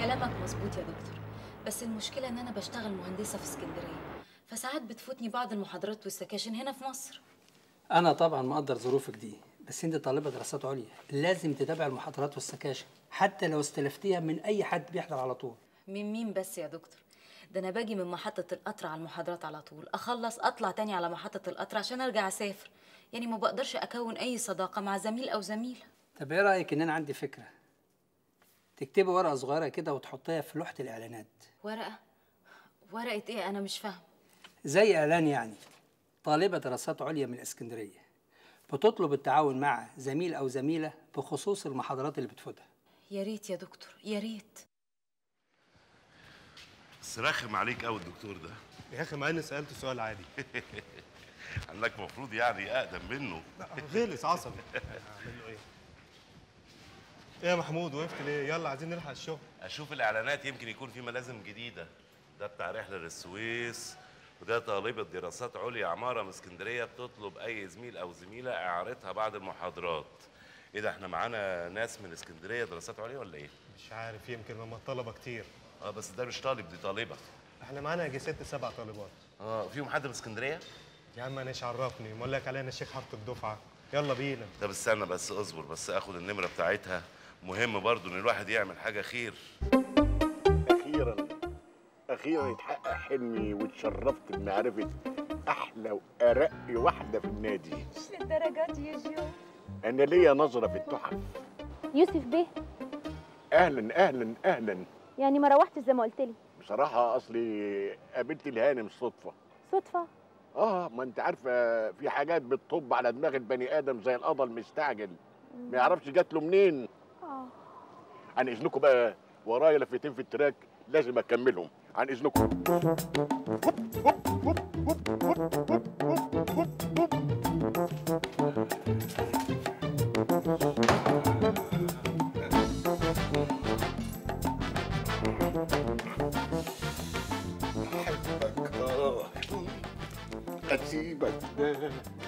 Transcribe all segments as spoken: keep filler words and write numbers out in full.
كلامك مظبوط يا دكتور، بس المشكله ان انا بشتغل مهندسه في اسكندريه، فساعات بتفوتني بعض المحاضرات والسكاشن هنا في مصر. انا طبعا مقدر ظروفك دي، بس انت طالبه دراسات عليا، لازم تتابع المحاضرات والسكاشن حتى لو استلفتيها من اي حد بيحضر على طول. من مين بس يا دكتور؟ ده انا باجي من محطه القطر على المحاضرات على طول، اخلص اطلع تاني على محطه القطر عشان ارجع اسافر، يعني ما بقدرش اكون اي صداقه مع زميل او زميله. طب ايه رايك ان انا عندي فكره؟ تكتبي ورقه صغيره كده وتحطيها في لوحه الاعلانات. ورقه؟ ورقه ايه؟ انا مش فاهم. زي اعلان يعني، طالبه دراسات عليا من اسكندريه بتطلب التعاون مع زميل او زميله بخصوص المحاضرات اللي بتفوتها. يا ريت يا دكتور، يا ريت. بس رخم عليك قوي الدكتور ده. يا اخي مع اني سالته سؤال عادي. انك المفروض يعني اقدم منه. لا غلس عصبي. اعمل له ايه؟ ايه يا محمود وقفت ليه؟ يلا عايزين نلحق الشغل. اشوف الاعلانات يمكن يكون في ملازم جديده. ده بتاع رحله للسويس، وده طالبه دراسات عليا عماره من اسكندريه بتطلب اي زميل او زميله اعارتها بعد المحاضرات. ايه ده، احنا معانا ناس من اسكندريه دراسات عليا ولا ايه؟ مش عارف، يمكن لما الطلبه كتير. اه بس ده مش طالب، دي طالبه. احنا معانا يجي ست سبع طالبات. اه فيهم حد من اسكندريه؟ يا عم انا ايش عرفني؟ ما لك علينا الشيخ حاره الدفعه. يلا بينا. طب استنى بس، اصبر بس اخد النمره بتاعتها. مهم برضو ان الواحد يعمل حاجه خير. اخيرا اخيرا يتحقق حلمي واتشرفت بمعرفه احلى وارق واحده في النادي. مش للدرجات يا جو. انا ليا نظره في التحف. يوسف بيه. اهلا اهلا اهلا. يعني ما روحتش زي ما قلت لي؟ بصراحه اصلي قابلت الهانم صدفه. صدفه؟ اه ما انت عارفه في حاجات بتطب على دماغ البني ادم زي القضا المستعجل، ما يعرفش جات له منين. اه عن اذنكم بقى، ورايا لفتين في التراك لازم اكملهم، عن اذنكم. احبك اه اسيبك ده.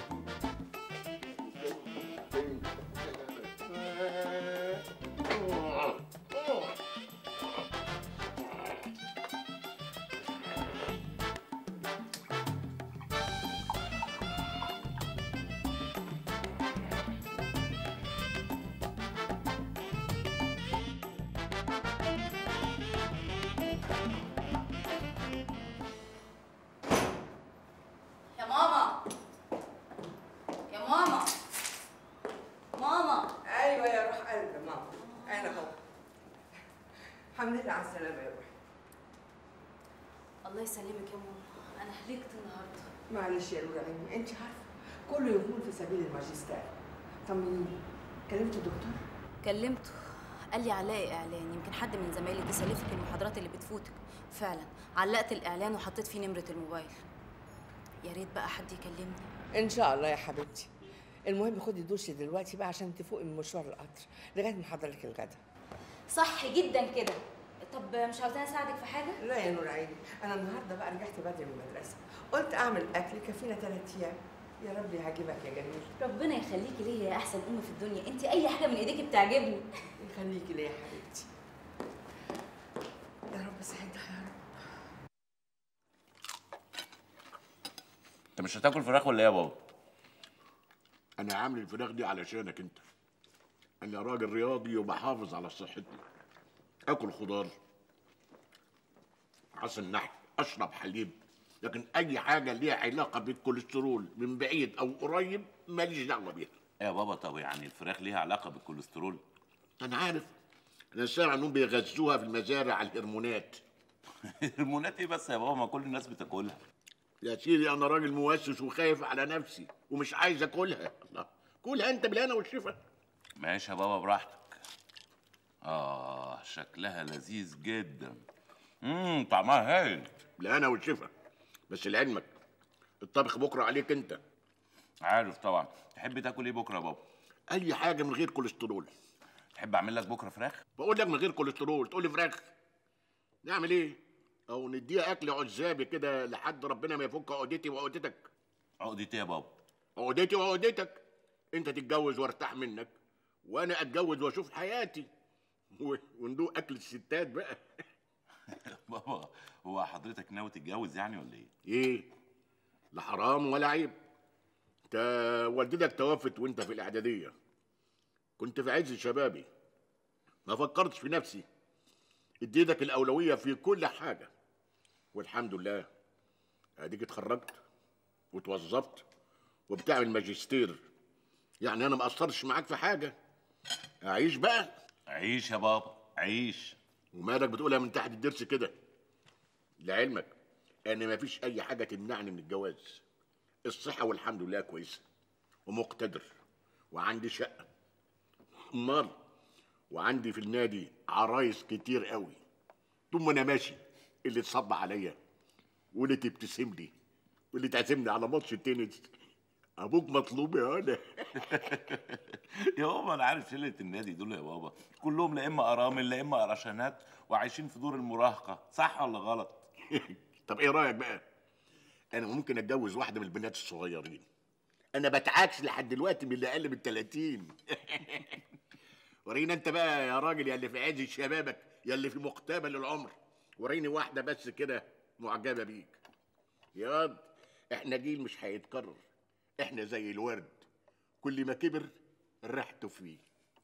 يا ماما، يا ماما، ماما. ايوه يا روح قلبي ماما، انا اهو. الحمد لله على السلامه يا روحي. الله يسلمك يا ماما، انا هلكت النهارده. معلش يا روحي عيني، انت عارفه كله يكون في سبيل الماجستير. طمنيني، كلمت الدكتور؟ كلمته، قال لي علقي اعلان، يمكن حد من زمايلي تسلفك المحاضرات اللي بتفوتك. فعلا علقت الاعلان وحطيت فيه نمره الموبايل. يا ريت بقى حد يكلمني. ان شاء الله يا حبيبتي. المهم خدي دوشي دلوقتي بقى عشان تفوقي من مشوار القطر لغايه ما احضر لك الغدا. صح جدا كده. طب مش عاوزاني اساعدك في حاجه؟ لا يا نور عيني، انا النهارده بقى رجعت بدري من المدرسه، قلت اعمل اكل يكفينا ثلاث ايام. يا رب يعجبك يا جميل. ربنا يخليكي ليا يا احسن ام في الدنيا، انت اي حاجه من ايديكي بتعجبني. يخليكي ليا يا حبيبتي. يا رب سعدها يا رب. انت مش هتاكل فراخ ولا ايه يا بابا؟ انا عامل الفراخ دي علشانك انت. انا راجل رياضي وبحافظ على صحتي. اكل خضار، عسل نحل، اشرب حليب، لكن اي حاجه ليها علاقه بالكوليسترول من بعيد او قريب ماليش دعوه بيها. يا بابا طب يعني الفراخ ليها علاقه بالكوليسترول؟ انا عارف، انا سامع انهم بيغذوها في المزارع على الهرمونات. هرمونات ايه بس يا بابا، ما كل الناس بتاكلها. يا سيدي انا راجل موسوس وخايف على نفسي ومش عايز اكلها. الله، كلها انت بالهنا والشفا. ماشي يا بابا براحتك. اه شكلها لذيذ جدا. امم طعمها هايل. بالهنا والشفا، بس لعلمك الطبخ بكره عليك انت. عارف طبعا. تحب تاكل ايه بكره يا بابا؟ اي حاجه من غير كوليسترول. تحب اعمل لك بكره فراخ؟ بقول لك من غير كوليسترول تقول لي فراخ. نعمل ايه؟ او نديها اكل عزابي كده لحد ربنا ما يفك عقدتي وعقدتك. عقدتي يا بابا؟ عقدتي وعقدتك. انت تتجوز وارتاح منك، وانا اتجوز واشوف حياتي. و- وندوق اكل الستات بقى. بابا هو حضرتك ناوي تتجوز يعني ولا ايه؟ ايه؟ لا حرام ولا عيب. انت والدتك توفت وانت في الاعداديه، كنت في عز شبابي، ما فكرتش في نفسي، اديتك الاولويه في كل حاجه، والحمد لله اديك اتخرجت وتوظفت وبتعمل ماجستير، يعني انا ما قصرتش معاك في حاجه. اعيش بقى. عيش يا بابا عيش. ومالك بتقولها من تحت الضرس كده؟ لعلمك ان ما فيش اي حاجه تمنعني من الجواز. الصحه والحمد لله كويسه ومقتدر وعندي شقه، امال وعندي في النادي عرايس كتير قوي. طول ما انا ماشي اللي تصب عليا واللي تبتسم لي واللي تعزمني على ماتش التنس. ابوك مطلوب يا هلا. يا بابا انا عارف شله النادي دول يا بابا، كلهم لا اما ارامل لا اما قرشانات وعايشين في دور المراهقه، صح ولا غلط؟ طب ايه رايك بقى؟ انا ممكن اتجوز واحده من البنات الصغيرين، انا بتعاكس لحد دلوقتي من اللي اقل من ثلاثين. ورينا انت بقى يا راجل يا اللي في عز شبابك يا اللي في مقتبل العمر، وريني واحده بس كده معجبه بيك. يا واد احنا جيل مش هيتكرر، احنا زي الورد كل ما كبر ريحته فيه.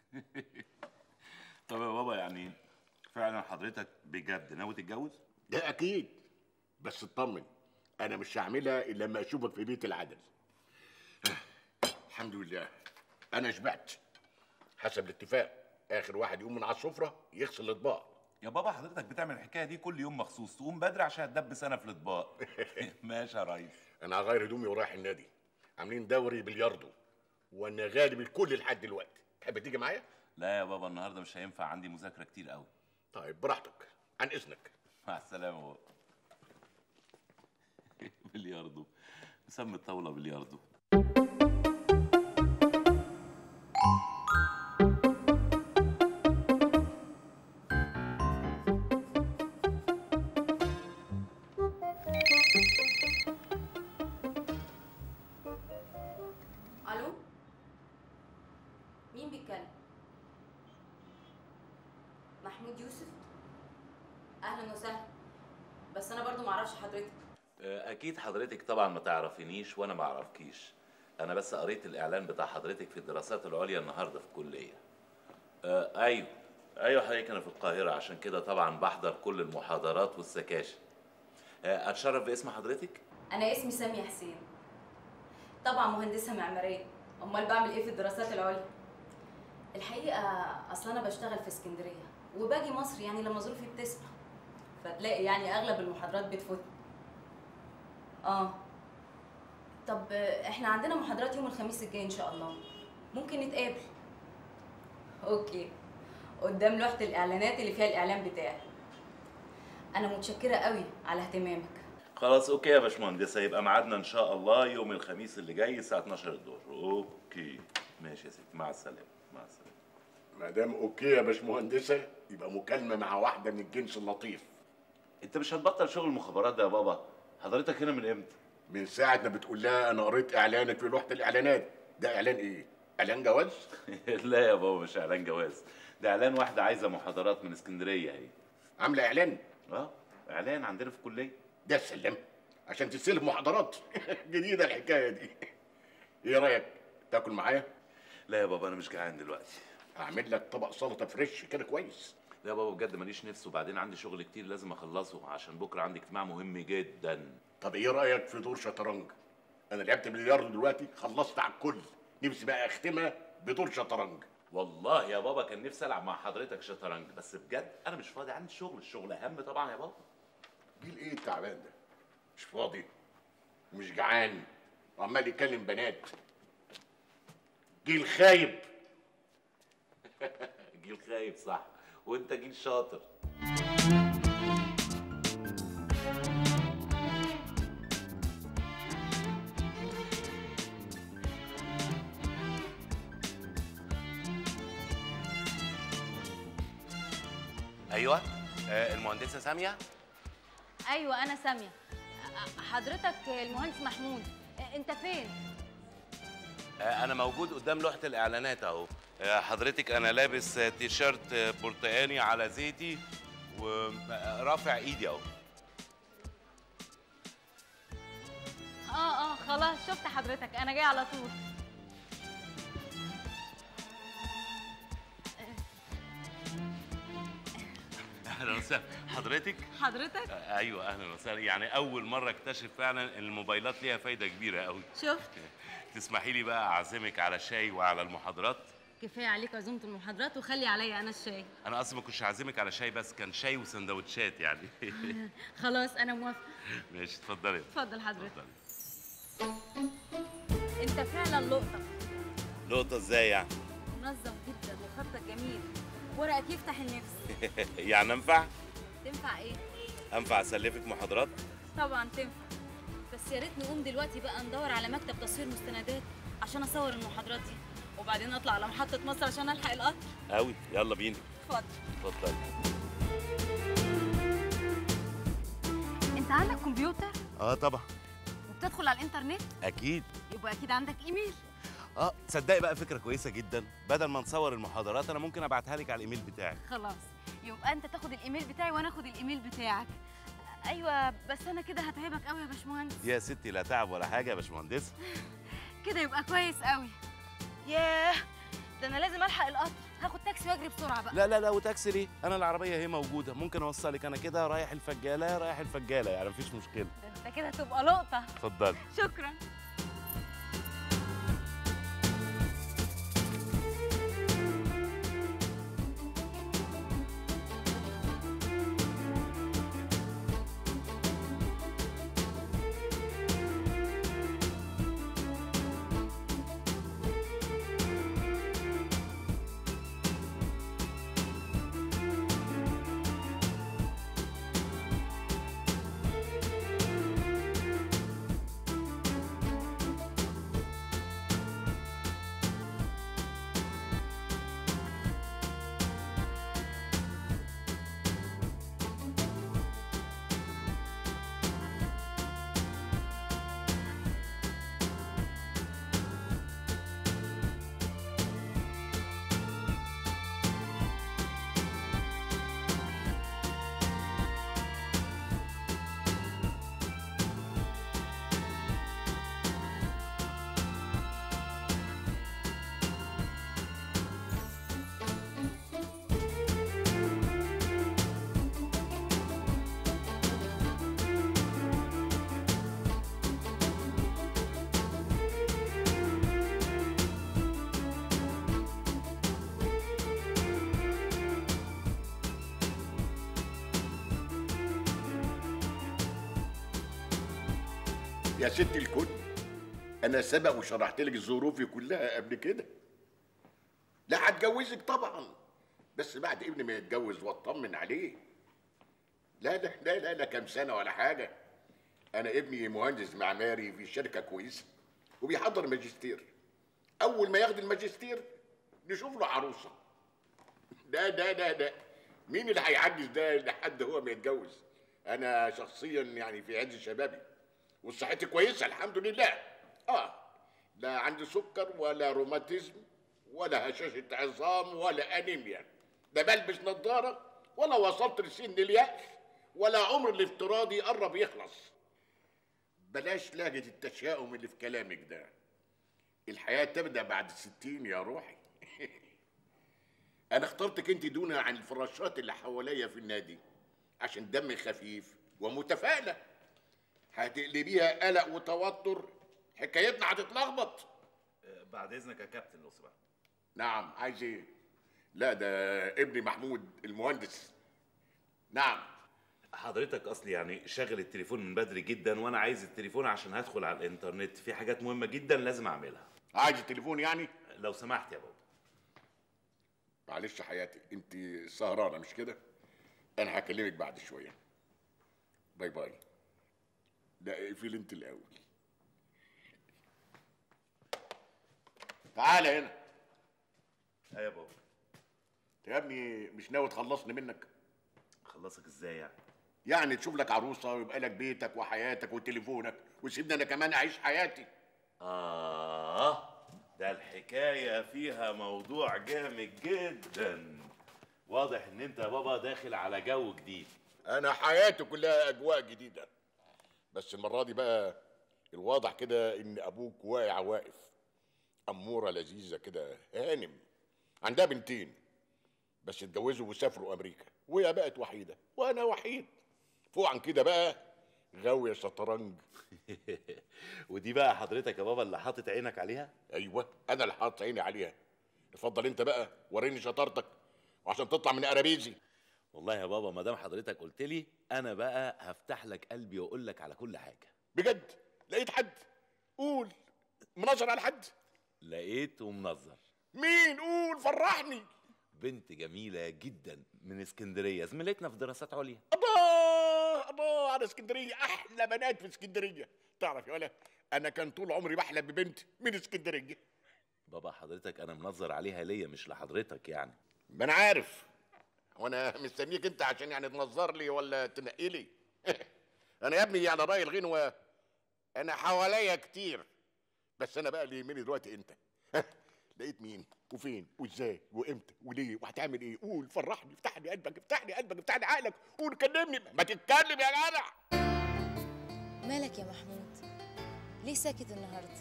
طب يا بابا يعني فعلا حضرتك بجد ناوي تتجوز؟ ده اكيد، بس اطمن انا مش هعملها الا لما اشوفك في بيت العدل. الحمد لله انا شبعت. حسب الاتفاق اخر واحد يقوم من على السفره يغسل الاطباق. يا بابا حضرتك بتعمل الحكايه دي كل يوم مخصوص، تقوم بدري عشان هتدبس انا في الاطباق. ماشي يا ريس. انا هغير هدومي ورايح النادي، عاملين دوري بلياردو وانا غالب الكل لحد دلوقتي. تحب تيجي معايا؟ لا يا بابا النهارده مش هينفع، عندي مذاكره كتير قوي. طيب براحتك، عن اذنك. مع السلامه يا بابا. بلياردو، مسمي الطاوله بلياردو. الو، مين بيتكلم؟ محمود يوسف؟ اهلا وسهلا، بس انا برضو معرفش حضرتك. اكيد حضرتك طبعا ما تعرفينيش وانا ما اعرفكيش، انا بس قريت الاعلان بتاع حضرتك في الدراسات العليا النهارده في الكليه. آه ايوه ايوه حضرتك انا في القاهره، عشان كده طبعا بحضر كل المحاضرات والسكاشن. آه اتشرف باسم حضرتك؟ انا اسمي سامية حسين، طبعا مهندسه معماريه، امال بعمل ايه في الدراسات العليا؟ الحقيقه اصل انا بشتغل في اسكندريه وباجي مصر يعني لما ظروفي بتسمح، فتلاقي يعني اغلب المحاضرات بتفوتني. اه طب احنا عندنا محاضرات يوم الخميس الجاي ان شاء الله، ممكن نتقابل؟ اوكي، قدام لوحه الاعلانات اللي فيها الاعلان بتاعي. انا متشكره قوي على اهتمامك. خلاص اوكي يا باشمهندسه، يبقى ميعادنا ان شاء الله يوم الخميس اللي جاي الساعه اتناشر الظهر. اوكي ماشي يا ستي، مع السلامه. مع السلامه. ما دام اوكي يا باشمهندسه يبقى مكالمه مع واحده من الجنس اللطيف. انت مش هتبطل شغل المخابرات ده يا بابا؟ حضرتك هنا من امتى؟ من ساعه ما بتقول لها انا قريت اعلانك في لوحه الاعلانات. ده اعلان ايه؟ اعلان جواز؟ لا يا بابا مش اعلان جواز، ده اعلان واحده عايزه محاضرات من اسكندريه اهي. عامله اعلان؟ اه اعلان عندنا في الكليه. ده سلم عشان تستلف محاضرات. جديده الحكايه دي. ايه رايك تاكل معايا؟ لا يا بابا انا مش جعان دلوقتي. هعمل لك طبق سلطه فريش كده كويس. لا يا بابا بجد ماليش نفس، وبعدين عندي شغل كتير لازم اخلصه عشان بكره عندي اجتماع مهم جدا. طب ايه رايك في دور شطرنج؟ انا لعبت بلياردو دلوقتي خلصت على الكل، نفسي بقى اختمها بدور شطرنج. والله يا بابا كان نفسي العب مع حضرتك شطرنج، بس بجد انا مش فاضي، عندي شغل، الشغل اهم طبعا يا بابا. جيل ايه التعبان ده؟ مش فاضي ومش جعان وعمال يكلم بنات. جيل خايب. جيل خايب صح، وانت جيل شاطر. ايوه آه، المهندسه ساميه. ايوه انا ساميه. حضرتك المهندس محمود، انت فين؟ آه، انا موجود قدام لوحه الاعلانات اهو. حضرتك انا لابس تيشيرت برتقاني على زيتي ورافع ايدي اهو. اه اه خلاص شفت حضرتك، انا جاي على طول. اهلا وسهلا. حضرتك؟ حضرتك؟ آه ايوه اهلا وسهلا. يعني اول مره اكتشف فعلا ان الموبايلات ليها فايده كبيره قوي. شفت؟ تسمحي لي بقى اعزمك على شاي وعلى المحاضرات؟ كفايه عليك عزومه المحاضرات وخلي عليا انا الشاي. انا اصلا ما كنتش هعزمك على شاي، بس كان شاي وسندوتشات يعني. خلاص انا موافقه. ماشي اتفضلي. اتفضل حضرتك. انت فعلا لقطه. لقطه ازاي يعني؟ منظم جدا وخطك جميل، ورقك يفتح النفس. يعني انفع؟ تنفع ايه؟ انفع اسلفك محاضرات؟ طبعا تنفع، بس يا ريت نقوم دلوقتي بقى ندور على مكتب تصوير مستندات عشان اصور المحاضرات دي، وبعدين اطلع على محطه مصر عشان الحق القطر. قوي يلا بينا. اتفضل. اتفضل. انت عندك كمبيوتر؟ اه طبعا. وبتدخل على الانترنت؟ اكيد. يبقى اكيد عندك ايميل. اه تصدقي بقى فكره كويسه جدا، بدل ما نصور المحاضرات انا ممكن ابعتها لك على الايميل بتاعك. خلاص يبقى انت تاخد الايميل بتاعي وانا اخد الايميل بتاعك. ايوه بس انا كده هتعبك قوي يا باشمهندس. يا ستي لا تعب ولا حاجه يا باشمهندس. كده يبقى كويس قوي. ياه ده انا لازم الحق القطر، هاخد تاكسي واجري بسرعه بقى. لا لا لا وتاكسي ليه؟ انا العربيه اهي موجوده، ممكن اوصلك. انا كده رايح الفجاله رايح الفجاله يعني مفيش مشكله. ده انت كده هتبقى لقطه. اتفضلي. شكرا. يا ست الكل، انا سبق وشرحت لك ظروفي كلها قبل كده. لا هتجوزك طبعا، بس بعد ابني ما يتجوز واطمن عليه. لا لا لا لا لا كام سنه ولا حاجه. انا ابني مهندس معماري في شركه كويسه وبيحضر ماجستير. اول ما ياخد الماجستير نشوف له عروسه. لا لا لا لا مين اللي هيعجز ده لحد هو ما يتجوز؟ انا شخصيا يعني في عز شبابي وصحتي كويسه الحمد لله. اه لا عندي سكر ولا روماتيزم ولا هشاشه عظام ولا انيميا. لا بلبس نظاره ولا وصلت لسن اليأس ولا عمر الافتراضي قرب يخلص. بلاش لهجه التشاؤم اللي في كلامك ده. الحياه تبدا بعد الستين يا روحي. انا اخترتك انت دون عن الفراشات اللي حواليا في النادي عشان دمي خفيف ومتفائله. هتقلبيها قلق وتوتر حكايتنا هتتلخبط. بعد اذنك يا كابتن لو سمحت. نعم عايز ايه؟ لا ده ابني محمود المهندس. نعم حضرتك اصلي يعني شاغل التليفون من بدري جدا، وانا عايز التليفون عشان هدخل على الانترنت، في حاجات مهمه جدا لازم اعملها. عايز التليفون يعني؟ لو سمحت يا بابا. معلش حياتي انت سهرانه مش كده؟ انا هكلمك بعد شويه. باي باي. لا اقفل انت الاول. تعالى هنا. ايه يا بابا؟ يا ابني مش ناوي تخلصني منك؟ خلصك ازاي يعني؟ يعني تشوف لك عروسه ويبقى لك بيتك وحياتك وتليفونك وسيبني انا كمان اعيش حياتي. اه ده الحكايه فيها موضوع جامد جدا. واضح ان انت يا بابا داخل على جو جديد. انا حياتي كلها اجواء جديده، بس المره دي بقى الواضح كده ان ابوك واقع واقف. اموره لذيذه كده هانم، عندها بنتين بس اتجوزوا وسافروا امريكا، وهي بقت وحيده وانا وحيد. فوق عن كده بقى غاويه شطرنج. ودي بقى حضرتك يا بابا اللي حاطط عينك عليها؟ ايوه انا اللي حاطط عيني عليها. اتفضل انت بقى وريني شطارتك وعشان تطلع من قرابيزي. والله يا بابا ما دام حضرتك قلت لي انا بقى هفتح لك قلبي واقول لك على كل حاجه. بجد؟ لقيت حد؟ قول. منظر على حد؟ لقيت ومنظر. مين؟ قول فرحني. بنت جميله جدا من اسكندريه، زميلتنا في دراسات عليا. الله الله على اسكندريه، احلى بنات في اسكندريه. تعرف يا ولا انا كان طول عمري بحلم ببنت من اسكندريه. بابا حضرتك انا منظر عليها ليا مش لحضرتك يعني. ما انا عارف، وانا مستنيك انت عشان يعني تنظر لي ولا تنقي لي. انا يا ابني على راي الغنوه انا حواليا كتير، بس انا بقى اللي يهمني دلوقتي انت. لقيت مين وفين وازاي وامتى وليه وهتعمل ايه؟ قول فرحني، افتح لي قلبك، افتح لي قلبك، افتح لي عقلك، قول كلمني. ما تتكلم يا جدع. مالك يا محمود؟ ليه ساكت النهارده؟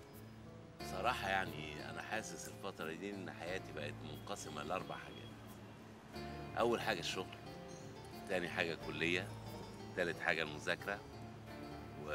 صراحه يعني انا حاسس الفتره دي ان حياتي بقت منقسمه لاربع حاجات. اول حاجه الشغل، تاني حاجه الكليه، تالت حاجه المذاكره، و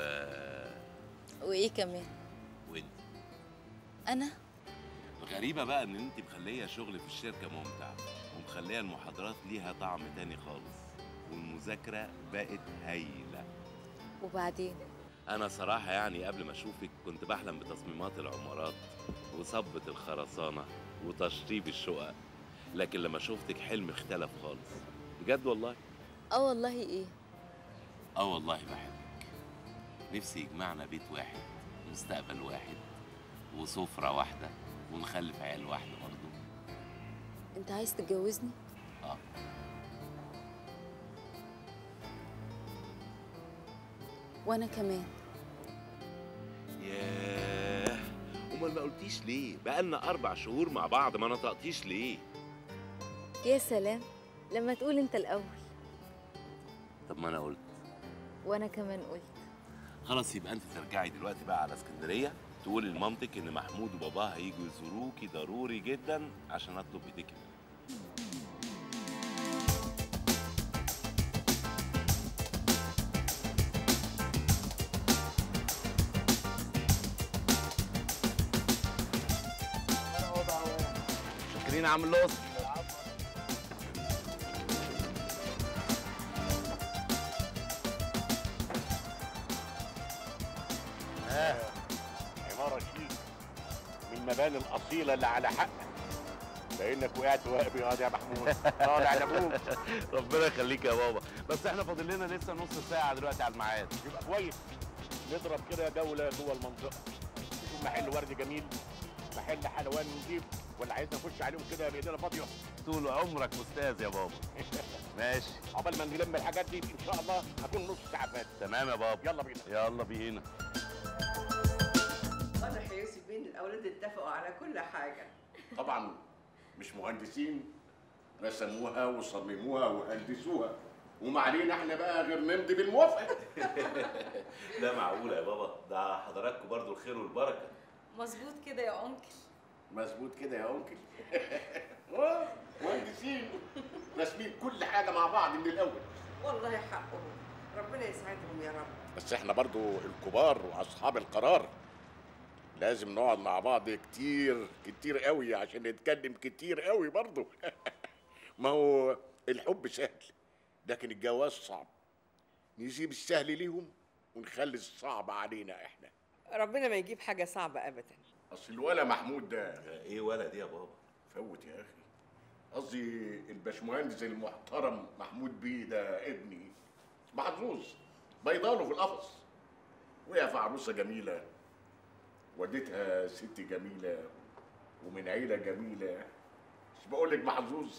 وايه كمان؟ وانت. انا الغريبه بقى ان انت مخليه شغل في الشركه ممتع، ومخليه المحاضرات ليها طعم تاني خالص، والمذاكره بقت هايله. وبعدين؟ انا صراحه يعني قبل ما اشوفك كنت بحلم بتصميمات العمارات وصبة الخرسانه وتشطيب الشقق، لكن لما شفتك حلم اختلف خالص. بجد والله. اه والله. ايه؟ اه والله بحبك. نفسي يجمعنا بيت واحد، مستقبل واحد، وسفرة واحدة، ونخلف عيال واحدة برضه. انت عايز تتجوزني؟ اه. وانا كمان. ياه، امال ما قلتيش ليه؟ بقالنا اربع شهور مع بعض، ما نطقتيش ليه؟ يا سلام، لما تقول انت الاول. طب ما انا قلت. وانا كمان قلت. خلاص يبقى انت ترجعي دلوقتي بقى على اسكندريه، تقولي لمامتك ان محمود وباباه هيجوا يزوروكي ضروري جدا عشان اطلب ايديكي. شاكرين يا عم اللوز. عمارة شيك من المباني الأصيلة اللي على حق. لأنك وقعت واقف يا محمود. طالع لأبوك. ربنا يخليك يا بابا، بس احنا فاضل لنا لسه نص ساعة دلوقتي على الميعاد. يبقى كويس نضرب كده جولة جوه المنطقة، نشوف محل ورد جميل، محل حلوان نجيب، ولا عايزنا نخش عليهم كده بإيدينا فاضية؟ طول عمرك أستاذ يا بابا. ماشي. عقبال ما نلم الحاجات دي إن شاء الله هكون نص ساعة فاتت. تمام يا بابا. يلا بينا. يلا بينا. واضح يا يوسف بين الأولاد اتفقوا على كل حاجة. طبعا مش مهندسين رسموها وصمموها وهندسوها، وما علينا احنا بقى غير نمضي بالموافقه. لا معقولة يا بابا، ده حضراتكم برضو الخير والبركة. مظبوط كده يا أنكل. مظبوط كده يا انكل. مهندسين راسمين كل حاجه مع بعض من الاول. والله حقهم، ربنا يسعدهم يا رب. بس احنا برضو الكبار واصحاب القرار لازم نقعد مع بعض كتير كتير قوي عشان نتكلم كتير قوي برضو. ما هو الحب سهل لكن الجواز صعب. نسيب السهل ليهم ونخلي الصعب علينا احنا. ربنا ما يجيب حاجة صعبة أبدا. اصل الولا محمود ده ايه ولا دي يا بابا؟ فوت يا اخي. قصدي الباشمهندس المحترم محمود بيه ده ابني محظوظ بيضاله في القفص، وهي في عروسه جميله وديتها ست جميله ومن عيله جميله. مش بقول لك محظوظ؟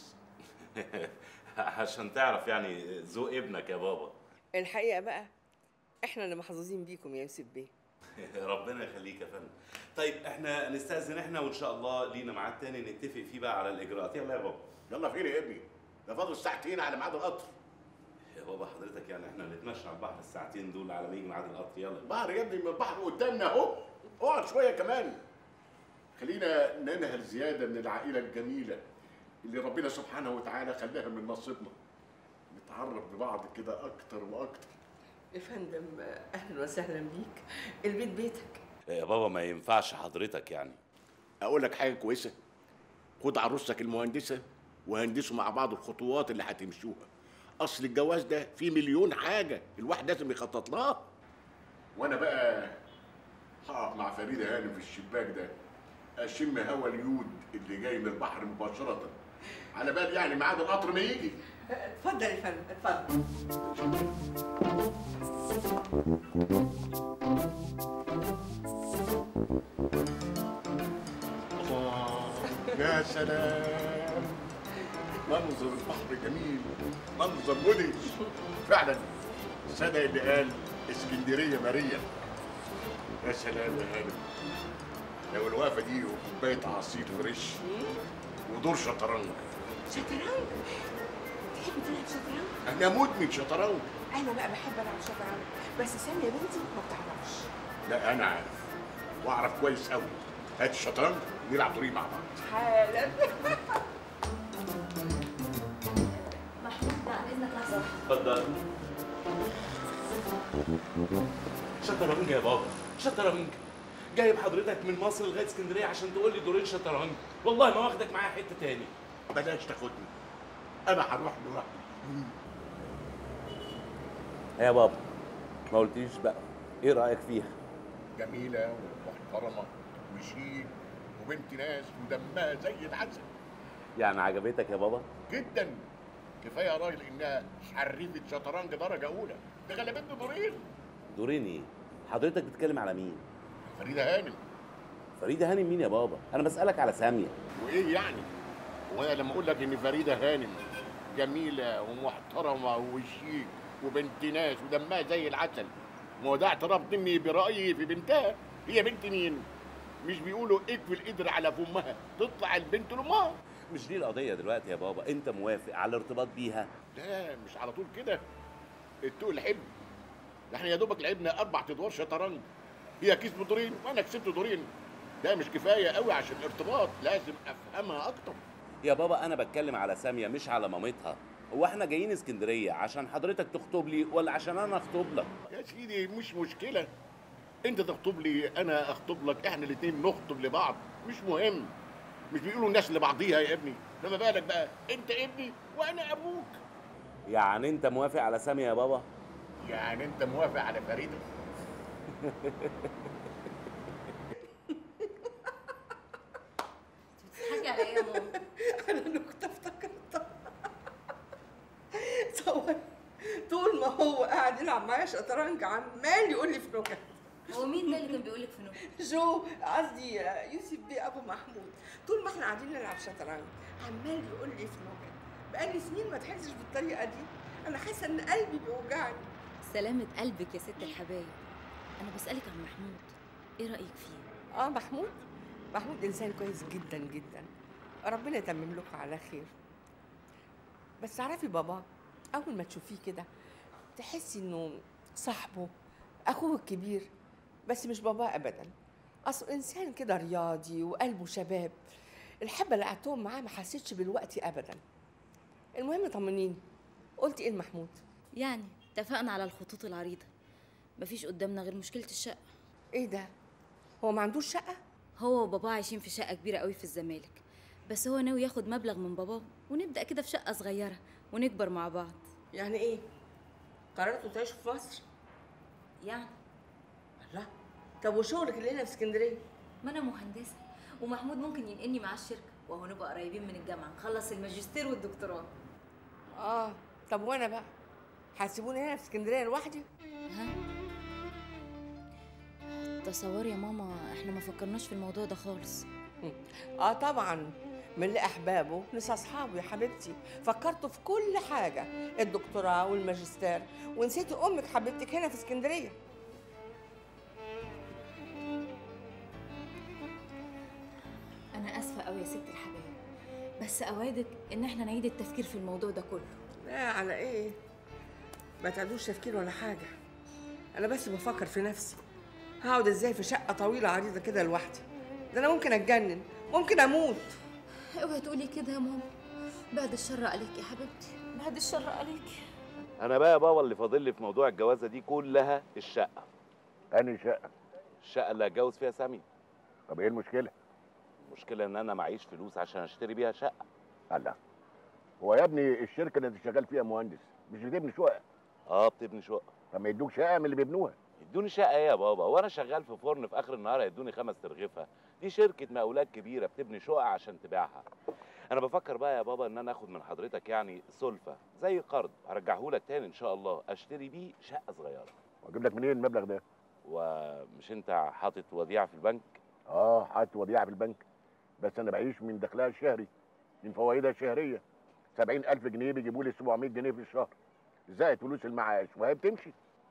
عشان تعرف يعني ذوق ابنك يا بابا. الحقيقة بقى احنا اللي محظوظين بيكم يا يوسف بيه. ربنا يخليك يا فندم. طيب احنا نستأذن احنا وان شاء الله لينا ميعاد تاني نتفق فيه بقى على الاجراءات. يلا يا بابا. يلا فين يا ابني؟ ده فاضل ساعتين على ميعاد القطر. يا بابا حضرتك يعني احنا نتمشى على البحر الساعتين دول على ما يجي ميعاد القطر. يلا. البحر يا ابني، من البحر قدامنا اهو. اقعد شويه كمان. خلينا ننهل زياده من العائله الجميله اللي ربنا سبحانه وتعالى خلاها من نصيبنا. نتعرف ببعض كده اكتر واكتر. يا فندم اهلا وسهلا بيك، البيت بيتك. يا بابا ما ينفعش حضرتك يعني. اقول لك حاجه كويسه، خد عروستك المهندسه وهندسوا مع بعض الخطوات اللي هتمشوها. اصل الجواز ده فيه مليون حاجه الواحد لازم يخطط لها. وانا بقى هقف مع فريده هانم في الشباك ده اشم هوا اليود اللي جاي من البحر مباشره، على بال يعني ميعاد القطر ما يجي. اتفضل يا فندم اتفضل. يا سلام، منظر البحر جميل، منظر مدهش فعلا. صدق اللي قال اسكندريه ماريا. يا سلام يا هانم، لو الوقفه دي وكوبايه عصير فريش ودور شطرنج. شطرنج؟ تحب تلعب شطرنج؟ انا مدمن شطرنج. انا بقى بحب العب شطرنج، بس ساميه بنتي ما بتعرفش. لا انا عارف واعرف كويس قوي. هات الشطرنج نلعب دورين مع بعض. حالا. محمود بعد اذنك لحظه. اتفضل. شطرنج يا بابا، شطرنج. جايب حضرتك من مصر لغايه اسكندريه عشان تقول لي دورين شطرنج؟ والله ما واخدك معايا حته تاني. بلاش تاخدني، انا هروح لوحدي. يا بابا ما قلتليش بقى ايه رايك فيها؟ جميله ومحترمه وشيك وبنت ناس ودمها زي العسل. يعني عجبتك يا بابا؟ جدا. كفايه يا راجل انها حريفه شطرنج درجه اولى، ده غلبتني دورين. دورين ايه؟ حضرتك بتتكلم على مين؟ فريده هانم. فريده هانم مين يا بابا؟ انا بسالك على ساميه. وايه يعني؟ وانا لما اقول لك ان فريده هانم جميله ومحترمه وشيك وبنت ناس ودمها زي العسل، ما هو ده اعتراف مني برايي في بنتها. هي بنت مين؟ مش بيقولوا اكفي القدر على فمها تطلع البنت لامها. مش دي القضيه دلوقتي يا بابا. انت موافق على الارتباط بيها؟ لا مش على طول كده، التقل حب. احنا يا دوبك لعبنا اربع ادوار شطرنج، هي كسبت دورين وانا كسبت دورين. ده مش كفايه قوي عشان الارتباط، لازم افهمها اكتر. يا بابا انا بتكلم على ساميه مش على مامتها. هو احنا جايين اسكندريه عشان حضرتك تخطب لي ولا عشان انا اخطب لك؟ يا سيدي مش مشكله، انت تخطب لي انا اخطب لك، احنا الاثنين نخطب لبعض، مش مهم. مش بيقولوا الناس لبعضيها يا ابني؟ لما بالك بقى انت ابني وانا ابوك. يعني انت موافق على ساميه يا بابا؟ يعني انت موافق على فريده؟ بتضحكي على ايه يا ماما؟ انا نكته افتكرتها. تصور طول ما هو قاعد يلعب معايا شطرنج عمال يقول لي في نكت. هو مين ده اللي كان بيقول لك في نكت؟ جو، قصدي يوسف بيه ابو محمود. طول ما احنا قاعدين نلعب شطرنج عمال يقول لي في نكت. بقالي سنين ما ضحكتش بالطريقه دي، انا حاسه ان قلبي بيوجعني. سلامة قلبك يا ست الحبايب. أنا بسألك عن محمود، إيه رأيك فيه؟ اه محمود محمود انسان كويس جدا جدا، ربنا يتمم لكم على خير. بس تعرفي بابا، اول ما تشوفيه كده تحسي انه صاحبه، اخوه الكبير، بس مش باباه ابدا. اصل انسان كده رياضي وقلبه شباب. الحبه اللي قعدتهم معاه ما حسيتش بالوقت ابدا. المهم طمنيني، قلتي ايه لمحمود؟ يعني اتفقنا على الخطوط العريضة، مفيش قدامنا غير مشكلة الشقة. ايه ده؟ هو ما عندوش شقة؟ هو وباباه عايشين في شقة كبيرة قوي في الزمالك، بس هو ناوي ياخد مبلغ من باباه ونبدأ كده في شقة صغيرة ونكبر مع بعض. يعني ايه؟ قررتوا تعيشوا في مصر؟ يعني الله، طب وشغلك اللي هنا في اسكندرية؟ ما أنا مهندسة ومحمود ممكن ينقلني معاه الشركة، وهو نبقى قريبين من الجامعة، نخلص الماجستير والدكتوراه. اه طب وانا بقى هتسيبوني هنا في اسكندريه لوحدي؟ ها؟ تصوري يا ماما احنا ما فكرناش في الموضوع ده خالص. اه طبعا، من اللي احبابه نسى اصحابه يا حبيبتي. فكرتوا في كل حاجه، الدكتوراه والماجستير، ونسيتي امك حبيبتك هنا في اسكندريه. بس اوعدك ان احنا نعيد التفكير في الموضوع ده كله. لا على ايه؟ ما تعدوش تفكير ولا حاجه. انا بس بفكر في نفسي، هقعد ازاي في شقه طويله عريضه كده لوحدي؟ ده انا ممكن اتجنن، ممكن اموت. اوعي تقولي كده يا ماما، بعد الشر عليك يا حبيبتي، بعد الشر عليك. انا بقى يا بابا اللي فاضل لي في موضوع الجوازه دي كلها الشقه. انهي شقه؟ الشقه اللي هتجوز فيها سامي. طب ايه المشكله؟ المشكله ان انا معيش فلوس عشان اشتري بيها شقه. الله، هو يا ابني الشركه اللي انت شغال فيها مهندس مش بتبني شقق؟ اه بتبني شقه. طب ما يدوك شقه من اللي بيبنوها. يدوني شقه ايه يا بابا؟ وانا شغال في فرن في اخر النهار هيدوني خمس ترغيفه؟ دي شركه مقاولات كبيره بتبني شقق عشان تبيعها. انا بفكر بقى يا بابا ان انا اخد من حضرتك يعني سلفه زي قرض هرجعه لك تاني ان شاء الله، اشتري بيه شقه صغيره. واجيب لك منين المبلغ ده؟ ومش انت حاطط وديعه في البنك؟ اه حاطط وديعه في البنك، بس انا بعيش من دخلها الشهري، من فوائدها الشهريه. سبعين ألف جنيه بيجيبوا لي سبعمية جنيه في الشهر، زائد فلوس المعاش، وهي بتمشي.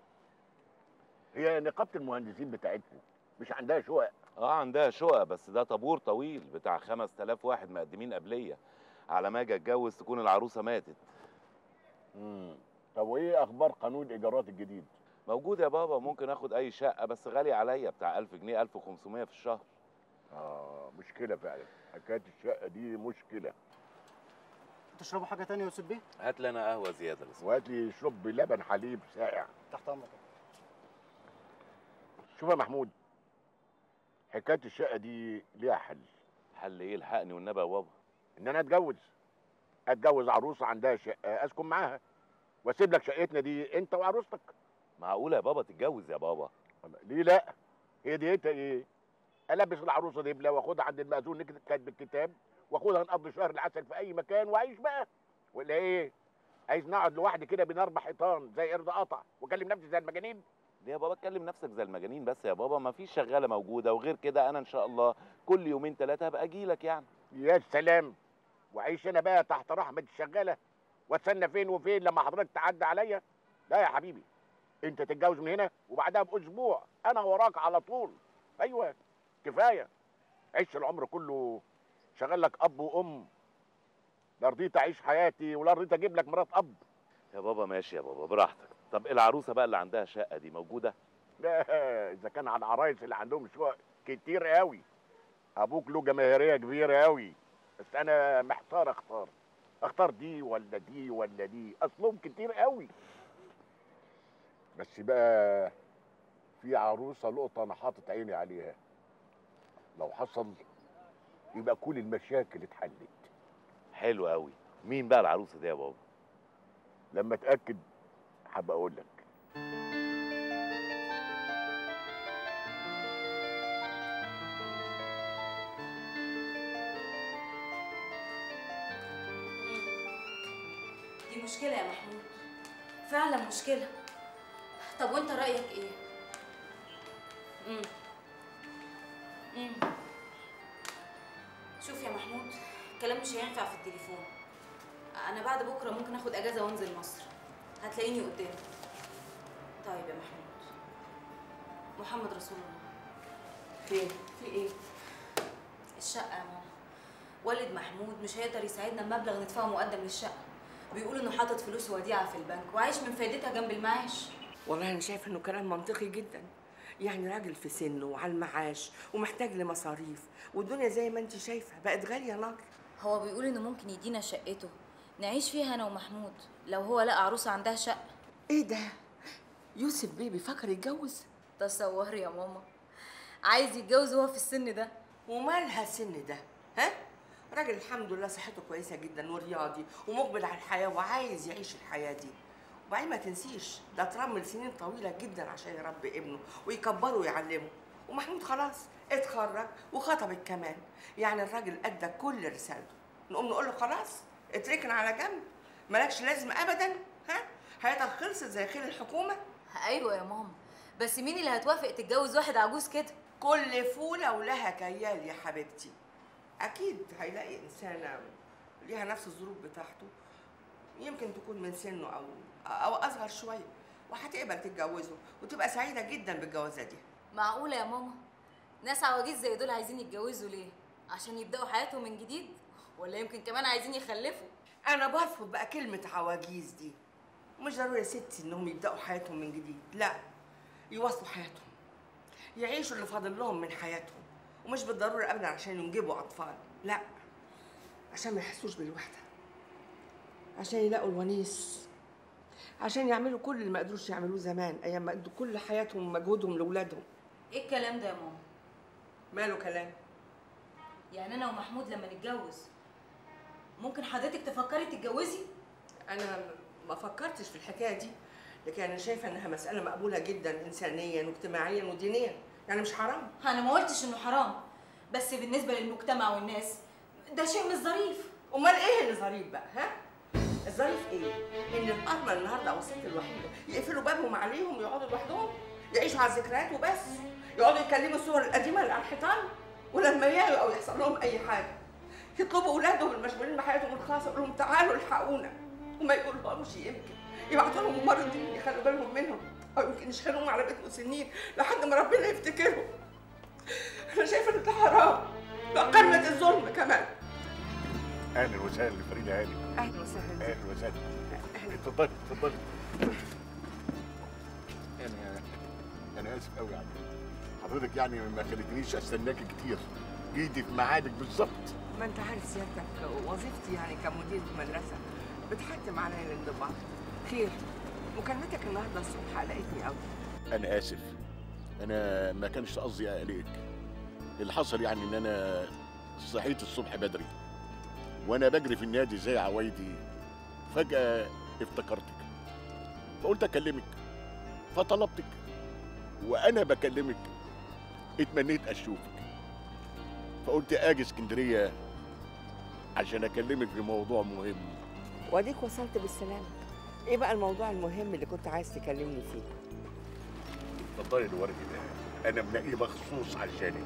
هي نقابه المهندسين بتاعتكم مش عندها شقق؟ اه عندها شقق، بس ده طابور طويل بتاع خمس تلاف واحد مقدمين قبليه، على ما اجي اتجوز تكون العروسه ماتت. امم طب وايه اخبار قانون الايجارات الجديد؟ موجود يا بابا، ممكن اخد اي شقه بس غالي عليا، بتاع ألف جنيه ألف وخمسمية في الشهر. اه مشكله فعلا، حكايه الشقه دي مشكله. تشربوا حاجه تانية يا يوسف بيه؟ هات لنا قهوه زياده لسه. وهات لي شرب لبن حليب ساقع. تحت امرك. شوف يا محمود، حكايه الشقه دي ليها حل. حل ايه؟ الحقني والنبي يا بابا. ان انا اتجوز اتجوز عروسه عندها شقه اسكن معاها، واسيب لك شقتنا دي انت وعروستك. معقوله يا بابا تتجوز يا بابا؟ ليه لا؟ هي ديتها ايه؟ البس العروسه دبله واخدها عند المأذون نكتب بالكتاب، واخدها نقضي شهر العسل في اي مكان واعيش بقى، ولا ايه؟ عايز نقعد لوحدي كده بين اربع حيطان زي قرد قطع واكلم نفسي زي المجانين؟ ليه يا بابا تكلم نفسك زي المجانين بس يا بابا؟ ما فيش شغاله موجوده، وغير كده انا ان شاء الله كل يومين ثلاثه هبقى اجي لك يعني. يا سلام، وعيش انا بقى تحت رحمه الشغاله واستنى فين وفين لما حضرتك تعدي عليا؟ لا يا حبيبي، انت تتجوز من هنا وبعدها باسبوع انا وراك على طول. ايوه كفايه، عيش العمر كله شغال لك اب وام. لا رضيت اعيش حياتي ولا رضيت اجيب لك مرات اب. يا بابا ماشي يا بابا براحتك. طب العروسه بقى اللي عندها شقه دي موجوده؟ لا، اذا كان على العرايس اللي عندهم شقق كتير قوي، ابوك له جماهيريه كبيره قوي، بس انا محتار اختار اختار دي ولا دي ولا دي، اصلهم كتير قوي. بس بقى في عروسه لقطه انا حاطط عيني عليها، لو حصل يبقى كل المشاكل اتحلت. حلو قوي. مين بقى العروسه دي يا بابا؟ لما اتاكد هبقى اقول لك. دي مشكله يا محمود، فعلا مشكله. طب وانت رايك ايه؟ امم امم شوف يا محمود، الكلام مش هينفع في التليفون. انا بعد بكره ممكن اخد اجازه وانزل مصر، هتلاقيني قدامك. طيب يا محمود. محمد رسول الله. خير؟ في ايه؟ الشقه يا ماما، والد محمود مش هيقدر يساعدنا بمبلغ ندفعه مقدم للشقه، بيقول انه حاطط فلوس وديعه في البنك وعايش من فايدتها جنب المعاش. والله انا شايفه انه كلام منطقي جدا، يعني راجل في سنه وعلى المعاش ومحتاج لمصاريف، والدنيا زي ما انت شايفه بقت غاليه نار. هو بيقول انه ممكن يدينا شقته نعيش فيها انا ومحمود لو هو لقى عروسه عندها شقه. ايه ده؟ يوسف بيه بيفكر يتجوز؟ تصوري يا ماما، عايز يتجوز وهو في السن ده. ومالها السن ده؟ ها؟ راجل الحمد لله صحته كويسه جدا ورياضي ومقبل على الحياه وعايز يعيش الحياه دي. وبعدين ما تنسيش ده اترمل سنين طويله جدا عشان يربي ابنه ويكبره ويعلمه، ومحمود خلاص اتخرج وخطبك كمان، يعني الراجل ادى كل رسالته. نقوم نقول له خلاص اتركن على جنب مالكش لازمه ابدا؟ ها؟ حياتك خلصت زي خير الحكومه؟ ايوه يا ماما، بس مين اللي هتوافق تتجوز واحد عجوز كده؟ كل فوله ولها كيال يا حبيبتي. اكيد هيلاقي انسانه ليها نفس الظروف بتاعته، يمكن تكون من سنه او او اصغر شويه، وهتقبل تتجوزه وتبقى سعيده جدا بالجوازه دي. معقوله يا ماما؟ ناس عواجيز زي دول عايزين يتجوزوا ليه؟ عشان يبداوا حياتهم من جديد؟ ولا يمكن كمان عايزين يخلفوا. انا برفض بقى كلمه عواجيز دي. مش ضروري يا ستي انهم يبداوا حياتهم من جديد، لا، يواصلوا حياتهم، يعيشوا اللي فاضل لهم من حياتهم، ومش بالضروره ابدا عشان ينجبوا اطفال، لا، عشان ما يحسوش بالوحده، عشان يلاقوا الونيس، عشان يعملوا كل اللي ما قدروش يعملوه زمان ايام ما ادوا كل حياتهم ومجهودهم لاولادهم. ايه الكلام ده يا ماما؟ ماله كلام؟ يعني انا ومحمود لما نتجوز ممكن حضرتك تفكري تتجوزي؟ انا ما فكرتش في الحكايه دي، لكن انا شايفه انها مساله مقبوله جدا انسانيا واجتماعيا ودينيا، يعني مش حرام. انا ما قلتش انه حرام، بس بالنسبه للمجتمع والناس ده شيء مش ظريف. امال ايه اللي ظريف بقى؟ ها؟ الظريف ايه؟ ان الارمله النهارده او الست الوحيده يقفلوا بابهم عليهم ويقعدوا لوحدهم، يعيشوا على الذكريات وبس، يقعدوا يكلموا الصور القديمه اللي على الحيطان، ولما يعيوا او يحصل لهم اي حاجه يطلبوا اولادهم المشغولين بحياتهم الخاصه يقول لهم تعالوا الحقونا، وما يقولهمش يمكن يبعتوا لهم ممرضين يخلوا بالهم منهم، او يمكن يشغلوهم على بيت مسنين لحد ما ربنا يفتكرهم. انا شايفه ان ده حرام، ده قمه الظلم كمان. اهلا وسهلا فريده هاني. اهلا وسهلا. اهلا وسهلا. اتفضلي اتفضلي. انا انا اسف قوي يعني حضرتك، يعني ما خليتنيش استناكي كتير، جيتي في ميعادك بالظبط. ما انت عارف سيادتك وظيفتي يعني كمدير في مدرسه بتحتم عليا الانضباط. خير، مكالمتك النهارده الصبح قلقتني قوي. انا اسف، انا ما كانش قصدي اقلقك. اللي حصل يعني ان انا صحيت الصبح بدري وانا بجري في النادي زي عوايدي، فجاه افتكرتك فقلت اكلمك، فطلبتك وانا بكلمك اتمنيت اشوفك، فقلت اجي اسكندريه عشان اكلمك في موضوع مهم. واديك وصلت بالسلامه. ايه بقى الموضوع المهم اللي كنت عايز تكلمني فيه؟ اتفضلي الورد ده، انا منقيه مخصوص عشانك.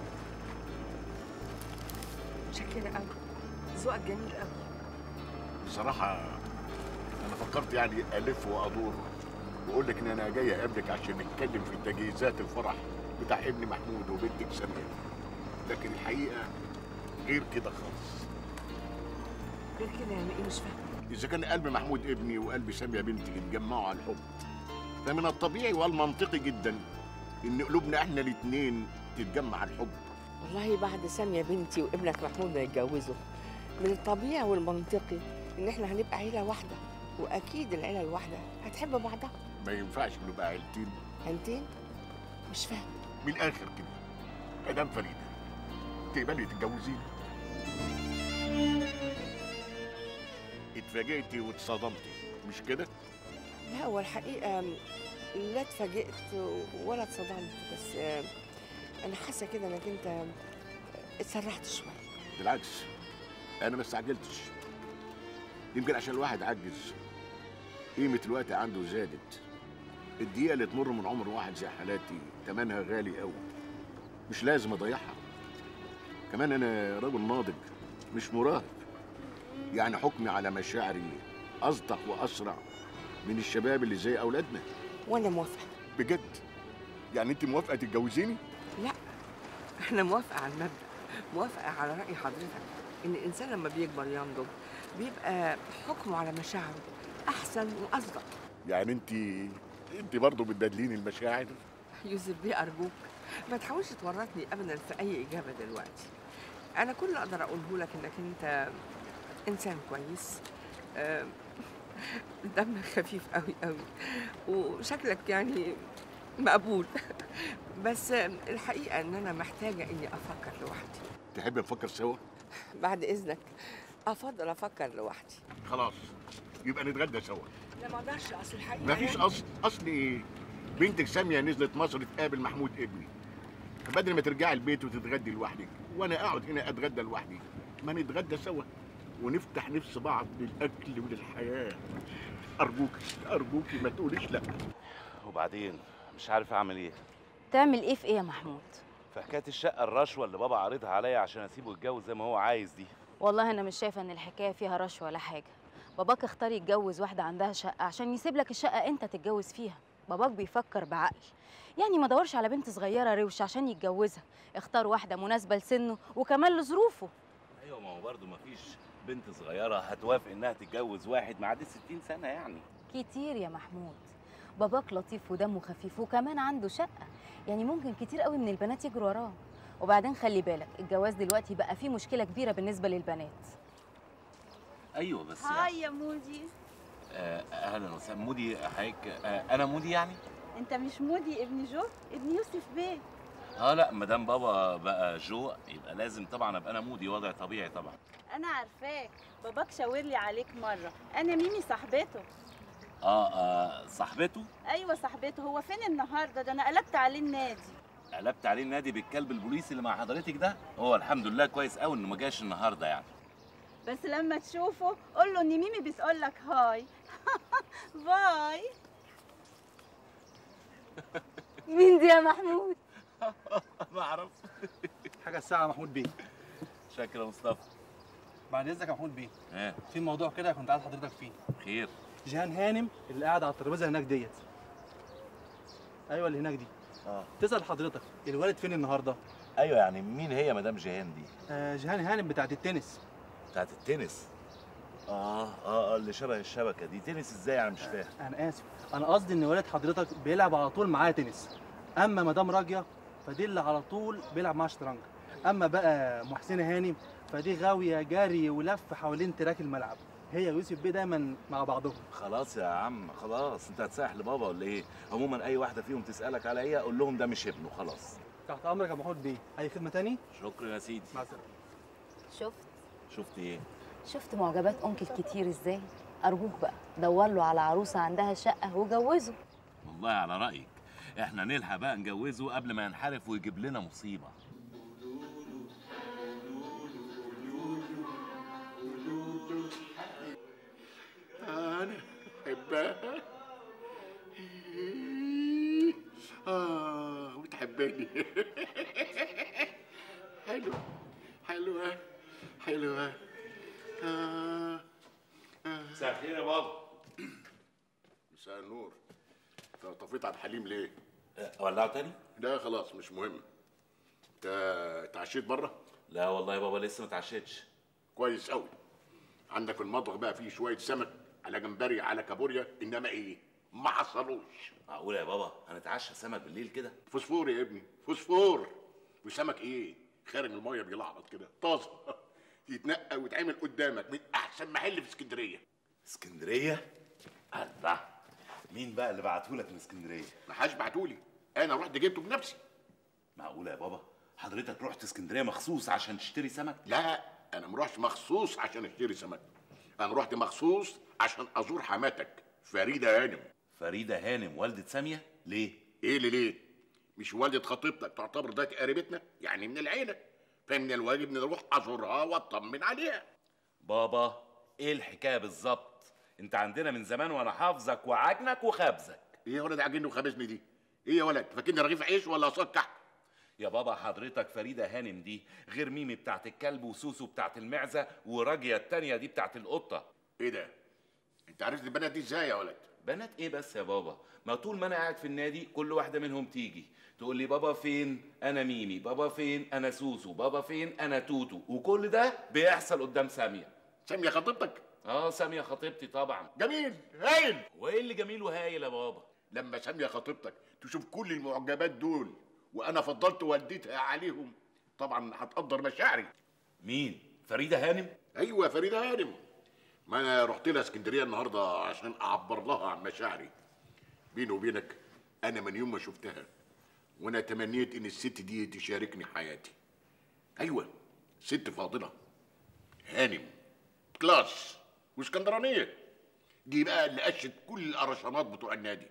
متشكره قوي، ذوقك جميل قوي. بصراحه انا فكرت يعني الف وادور واقول لك ان انا جاي اقابلك عشان نتكلم في تجهيزات الفرح بتاع ابني محمود وبنتك ساميه، لكن الحقيقه غير كده خالص. غير كده يعني ايه؟ مش فاهمه. اذا كان قلب محمود ابني وقلب ساميه بنتي اتجمعوا على الحب، فمن الطبيعي والمنطقي جدا ان قلوبنا احنا الاثنين تتجمع على الحب. والله بعد ساميه بنتي وابنك محمود ما يتجوزوا، من الطبيعي والمنطقي ان احنا هنبقى عيله واحده، واكيد العيله الواحده هتحب بعضها. ما ينفعش نبقى عيلتين. عيلتين؟ مش فاهم. من الاخر كده، مدام فريده تقبلي تتجوزيني؟ اتفاجئتي واتصدمتي مش كده؟ لا، هو الحقيقه لا اتفاجئت ولا اتصدمت، بس انا حاسه كده انك انت اتسرحت شويه. بالعكس، انا ما استعجلتش، يمكن عشان الواحد عجز، قيمه الوقت عنده زادت. الدقيقه اللي تمر من عمر واحد زي حالاتي ثمنها غالي قوي، مش لازم اضيعها. كمان انا راجل ناضج مش مراهق، يعني حكمي على مشاعري اصدق واسرع من الشباب اللي زي اولادنا. وانا موافقه. بجد؟ يعني انت موافقه تتجوزيني؟ لا، انا موافقه على المبدا، موافقه على راي حضرتك ان الانسان لما بيكبر ينضج بيبقى حكمه على مشاعره احسن واصدق. يعني انت انت برضه بتبادليني المشاعر؟ يوسف بيه ارجوك ما تحاولش تورطني ابدا في اي اجابه دلوقتي. انا كل اللي اقدر اقوله لك انك انت انسان كويس، آه، دمك خفيف قوي قوي، وشكلك يعني مقبول. بس الحقيقه ان انا محتاجه اني افكر لوحدي. تحب نفكر سوا؟ بعد اذنك افضل افكر لوحدي. خلاص، يبقى نتغدى سوا. لا ما اقدرش، اصل الحقيقه مفيش اصل. اصل ايه؟ بنتك ساميه نزلت مصر تقابل محمود ابني، فبدل ما ترجعي البيت وتتغدي لوحدك وانا اقعد هنا اتغدى لوحدي، ما نتغدى سوا ونفتح نفس بعض للاكل وللحياه. ارجوكي ارجوكي ما تقوليش لا. وبعدين مش عارف اعمل ايه. تعمل ايه في ايه يا محمود؟ في حكايه الشقه الرشوه اللي بابا عارضها عليا عشان اسيبه يتجوز زي ما هو عايز دي. والله انا مش شايفه ان الحكايه فيها رشوه ولا حاجه. باباك اختار يتجوز واحده عندها شقه عشان يسيب لك الشقه انت تتجوز فيها. باباك بيفكر بعقل، يعني ما دورش على بنت صغيره روش عشان يتجوزها، اختار واحده مناسبه لسنه وكمان لظروفه. ايوه ما هو برضه مفيش بنت صغيره هتوافق انها تتجوز واحد معدي ستين سنه يعني. كتير يا محمود. باباك لطيف ودمه خفيف وكمان عنده شقه، يعني ممكن كتير قوي من البنات يجروا وراه. وبعدين خلي بالك الجواز دلوقتي بقى فيه مشكله كبيره بالنسبه للبنات. ايوه بس هاي يا مودي. آه، اهلا وسهلا. مودي حضرتك؟ آه انا مودي يعني؟ انت مش مودي ابن جو، ابن يوسف بيه. اه لا ما دام بابا بقى جو يبقى لازم طبعا ابقى انا مودي، وضع طبيعي طبعا. انا عارفاك، باباك شاور لي عليك مره. انا ميمي صاحبته. اه, آه صاحبته؟ ايوه صاحبته. هو فين النهارده؟ ده انا قلبت عليه النادي. قلبت عليه النادي بالكلب البوليسي اللي مع حضرتك ده؟ هو الحمد لله كويس قوي انه ما جاش النهارده يعني. بس لما تشوفه قول له ان ميمي بتقول لك هاي. باي. مين دي يا محمود؟ ما اعرف. حاجه الساعه محمود بيه. شكرا يا مصطفى. بعد اذنك يا محمود بيه، ايه في موضوع كده كنت عايز حضرتك فيه. خير؟ جيهان هانم اللي قاعده على الترابيزه هناك ديت. ايوه اللي هناك دي. اه تسال حضرتك الوالد فين النهارده؟ ايوه يعني مين هي مدام جيهان دي؟ آه جيهان هانم بتاعت التنس. بتاعت التنس؟ اه اه اه اللي شبه الشبكه دي. تنس ازاي يعني؟ مش فاهم. آه انا اسف، انا قصدي ان والد حضرتك بيلعب على طول معايا تنس. اما مدام راجيه فدي اللي على طول بيلعب معاها شطرنج. اما بقى محسنه هانم فدي غاويه جري ولف حوالين تراك الملعب. هي ويوسف بيه دايما مع بعضهم. خلاص يا عم خلاص، انت هتسايح لبابا ولا ايه؟ عموما اي واحده فيهم تسالك على ايه قول لهم ده مش ابنه خلاص. تحت امرك يا محمود بيه. اي خدمه تاني؟ شكرا يا سيدي. مع السلامه. شفت؟ شفت ايه؟ شفت معجبات انكل كتير ازاي؟ ارجوك بقى دور له على عروسه عندها شقه وجوزه. والله على رايك احنا نلحق بقى نجوزه قبل ما ينحرف ويجيب لنا مصيبه. انا بحبها. اه وتحبني. حلوه حلوه حلوه. آه. آه. مساء الخير يا بابا. مساء النور. انت طفيت عبد الحليم ليه؟ ولعه تاني؟ لا خلاص مش مهم. انت اتعشيت بره؟ لا والله يا بابا لسه ما اتعشيتش. كويس قوي. عندك المطبخ بقى فيه شويه سمك على جمبري على كابوريا، انما ايه؟ ما حصلوش. معقوله يا بابا هنتعشى سمك بالليل كده؟ فوسفور يا ابني فوسفور. وسمك ايه؟ خارج الميه بيلعبط كده طازه. يتنقى ويتعمل قدامك من احسن محل في اسكندريه. اسكندريه؟ الله. مين بقى اللي بعتهولك من اسكندريه؟ ما حدش بعتولي، انا رحت جبته بنفسي. معقوله يا بابا حضرتك رحت اسكندريه مخصوص عشان تشتري سمك؟ لا انا ما رحتش مخصوص عشان اشتري سمك، انا رحت مخصوص عشان ازور حماتك فريده هانم. فريده هانم والده ساميه؟ ليه؟ ايه اللي ليه؟ مش والده خطيبتك تعتبر دلوقتي قريبتنا يعني من العيله، فمن الواجب ان اروح ازورها واطمن عليها. بابا ايه الحكايه بالظبط؟ انت عندنا من زمان وانا حافظك وعجنك وخبزك. ايه يا ولد عاجني وخابزني دي؟ ايه يا ولد فاكرني رغيف عيش ولا صاج كحك؟ يا بابا حضرتك فريده هانم دي غير ميمي بتاعت الكلب وسوسو بتاعت المعزه وراجيه التانيه دي بتاعت القطه. ايه ده؟ انت عرفت البنات دي ازاي يا ولد؟ بنات ايه بس يا بابا؟ ما طول ما انا قاعد في النادي كل واحده منهم تيجي تقول لي بابا فين؟ انا ميمي. بابا فين؟ انا سوسو. بابا فين؟ انا توتو. وكل ده بيحصل قدام ساميه. ساميه خطيبتك؟ اه ساميه خطيبتي طبعا. جميل هايل. وايه اللي جميل وهايل يا بابا؟ لما ساميه خطيبتك تشوف كل المعجبات دول وانا فضلت والدتها عليهم طبعا هتقدر مشاعري. مين؟ فريده هانم؟ ايوه فريده هانم. ما انا رحت لها اسكندريه النهارده عشان اعبر لها عن مشاعري. بيني وبينك انا من يوم ما شفتها وانا تمنيت ان الست دي تشاركني حياتي. ايوه ست فاضله هانم كلاس واسكندرانيه. دي بقى اللي قشت كل القرشانات بتوع النادي.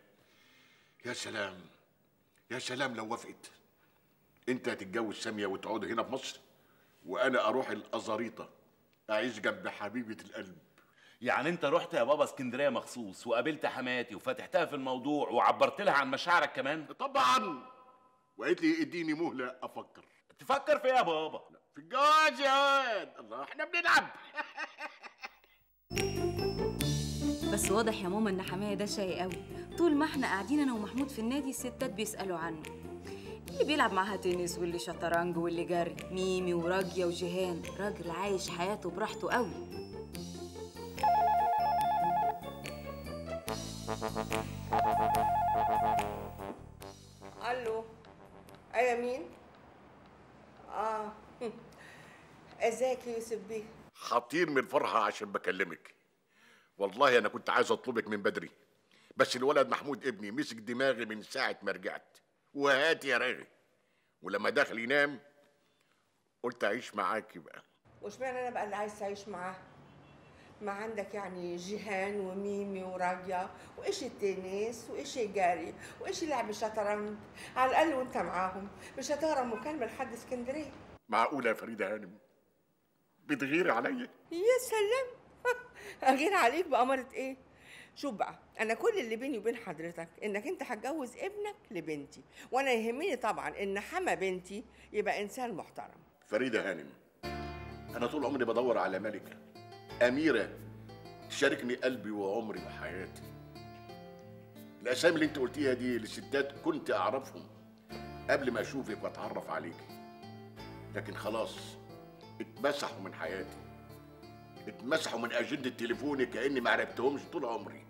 يا سلام يا سلام لو وافقت. انت هتتجوز ساميه وتقعد هنا في مصر وانا اروح الازاريطه اعيش جنب حبيبه القلب. يعني انت رحت يا بابا اسكندريه مخصوص وقابلت حماتي وفتحتها في الموضوع وعبرت لها عن مشاعرك كمان؟ طبعا. وقالت لي اديني مهله افكر. تفكر في ايه يا بابا؟ في الجواز يا واد. الله احنا بنلعب. بس واضح يا ماما ان حماية ده شقي قوي. طول ما احنا قاعدين انا ومحمود في النادي الستات بيسالوا عنه. اللي بيلعب معاها تنس واللي شطرنج واللي جري، ميمي وراجية وجيهان. راجل عايش حياته براحته قوي. الو، ايوه مين؟ اه ازيك يا يوسف بيه؟ هطير من الفرحه عشان بكلمك. والله انا كنت عايز اطلبك من بدري، بس الولد محمود ابني مسك دماغي من ساعه ما رجعت، وهات يا راغي. ولما دخل ينام قلت اعيش معاكي بقى. واشمعنى انا بقى اللي عايز تعيش معاه؟ ما عندك يعني جيهان وميمي وراجية وايش التنس وايش الجري وايش لعب الشطرنج. على الاقل وانت معاهم مش هتهرب مكالمه لحد اسكندريه. معقوله يا فريده هانم بتغيري عليا؟ يا سلام اغير عليك بأمارة ايه؟ شوف بقى، انا كل اللي بيني وبين حضرتك انك انت هتجوز ابنك لبنتي، وانا يهمني طبعا ان حما بنتي يبقى انسان محترم. فريده هانم، انا طول عمري بدور على ملكه اميره تشاركني قلبي وعمري وحياتي. الاسامي اللي انت قلتيها دي للستات كنت اعرفهم قبل ما اشوفك واتعرف عليكي، لكن خلاص اتمسحوا من حياتي، اتمسحوا من اجنده تليفوني كاني ما عرفتهمش طول عمري.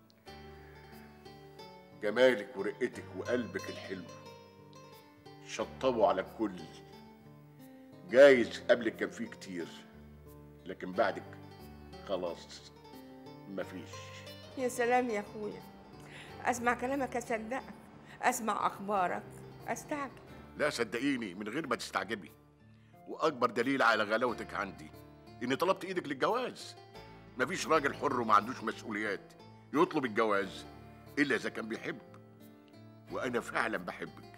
جمالك ورقتك وقلبك الحلو شطبوا على الكل. جايز قبلك كان فيه كتير، لكن بعدك خلاص مفيش. يا سلام يا اخويا، اسمع كلامك اصدقك، اسمع اخبارك استعجب. لا صدقيني من غير ما تستعجبي، واكبر دليل على غلاوتك عندي اني طلبت ايدك للجواز. مفيش راجل حر وما عندوش مسؤوليات يطلب الجواز الا اذا كان بيحب، وانا فعلا بحبك.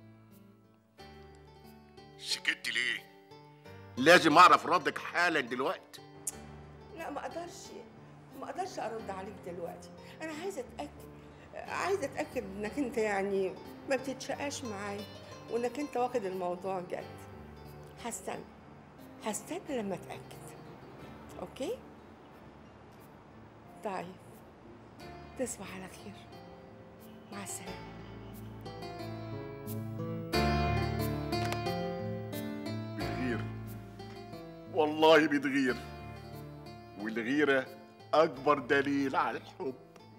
سكت ليه؟ لازم اعرف ردك حالا دلوقتي. لا ما اقدرش ما اقدرش ارد عليك دلوقتي، انا عايزه اتاكد عايزه اتاكد انك انت يعني ما بتتشقاش معايا وانك انت واخد الموضوع جد. هستنى هستنى لما اتاكد. اوكي طيب، تصبح على خير، مع السلامه. بتغير والله بتغير، والغيرة أكبر دليل على الحب.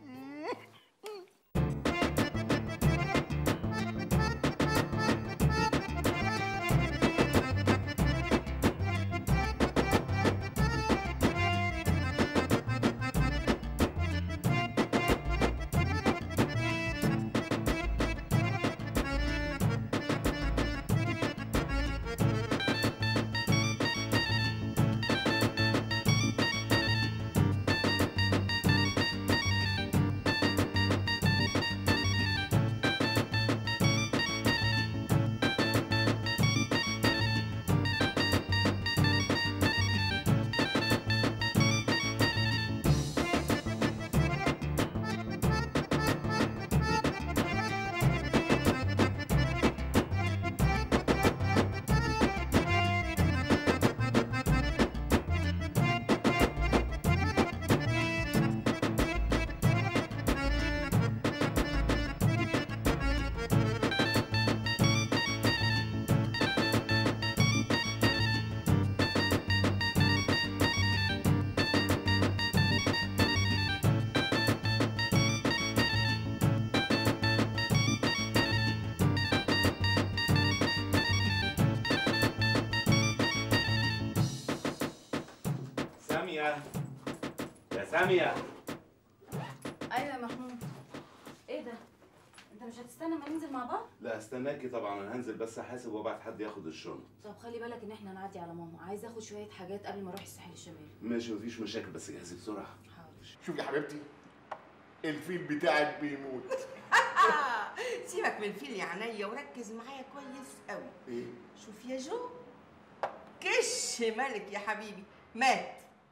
يا سامية. ايوه يا محمود. ايه ده؟ انت مش هتستنى ما ننزل مع بعض؟ لا استناكي طبعا، انا هنزل بس احاسب وابعت حد ياخد الشنط. طب خلي بالك ان احنا نعدي على ماما، عايزه اخد شويه حاجات قبل ما اروح الساحل الشمالي. ماشي مفيش مشاكل، بس جهزي بسرعه. حاضر. شوفي يا حبيبتي، الفيل بتاعك بيموت. سيبك من الفيل يا عينيا وركز معايا كويس قوي. ايه؟ شوف يا جو، كش ملك يا حبيبي مات.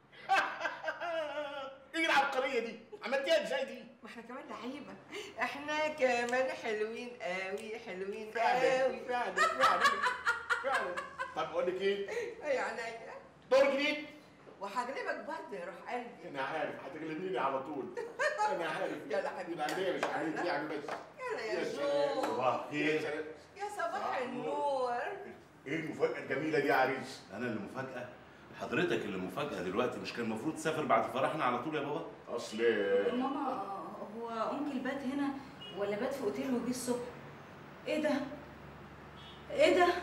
ايه العبقريه دي؟ عملتيها ازاي دي؟ ما احنا كمان لعيبه، احنا كمان حلوين قوي، حلوين فعلا قوي فعلا فعلا فعلا. طب اقول لك ايه؟ ايه يا عينيا؟ دور جديد. وحضرتك هغلبك برضه يا روح قلبي. انا عارف هتغلبيني على طول. انا عارف. يلا حبيبي. العمليه مش عليك يعني بس. يلا يا يا جو. صباح الخير. يا صباح النور. ايه المفاجاه الجميله دي يا عريس؟ انا اللي مفاجاه؟ حضرتك اللي مفاجاه دلوقتي، مش كان المفروض تسافر بعد فرحنا على طول يا بابا؟ اصل ماما هو انكل بات هنا ولا بات في اوتيل وجه الصبح؟ ايه ده؟ ايه ده؟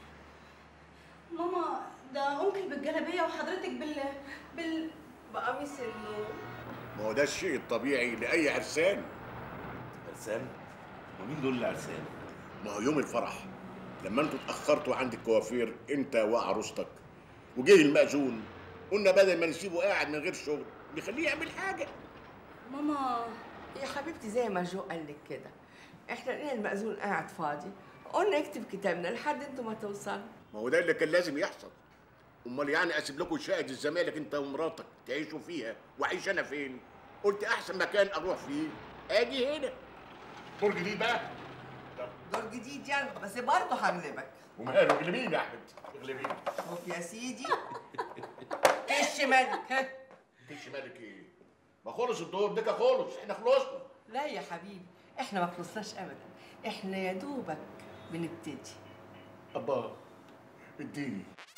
ماما ده انكل بالجلابيه وحضرتك بال بال بقميص النوم. ما هو ده الشيء الطبيعي لاي عرسان. عرسان؟ ومين دول العرسان؟ ما هو يوم الفرح لما انتوا اتاخرتوا عند الكوافير انت وعروستك وجه المأذون، قلنا بدل ما نسيبه قاعد من غير شغل نخليه يعمل حاجه. ماما يا حبيبتي زي ما جو قال لك كده، احنا لقينا المأذون قاعد فاضي، قلنا اكتب كتابنا لحد انتوا ما توصلوا. ما هو ده اللي كان لازم يحصل. امال يعني اسيب لكم شقه الزمالك انت ومراتك تعيشوا فيها واعيش انا فين؟ قلت احسن مكان اروح فيه اجي هنا. دور جديد بقى. دور جديد يعني، بس برضه هغلبك. وماله اغلبيني يا احمد اغلبيني. شوف يا سيدي كش مالك. ها كش مالك ايه؟ ما خلص الدور ده خلص، احنا خلصنا. لا يا حبيبي احنا ما خلصناش ابدا، احنا يا دوبك بنبتدي. ابا اديني